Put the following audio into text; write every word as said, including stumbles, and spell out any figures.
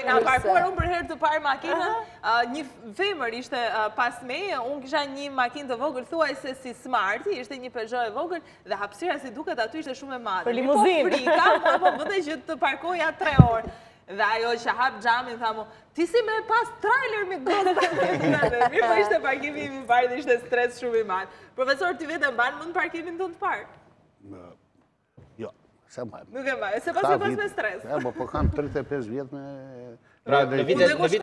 Na parkuar unë për herë të parë makinën, një femër ishte pas meje, unë kisha një makinë të vogël, thuaj se si Smarti, ishte një Peugeot e vogël, dhe hapësira si duket aty ishte shumë e madhe. Për limuzinë. Po frika, po vëdhe që të parkoja tre orë. Dhe ajo që hap xhamin, tha mu, ti si me pas trailer me gosta. Mi po ishte parkimi i parë dhe ishte stres shumë i madh. Profesor, ti vetë mban mund parkimin tonë të parë? Jo, se mbaj. Nuk e mbaj, se pas e pas me stres. Po kam tridhjetë e pesë vjetë me... Pra, në vitet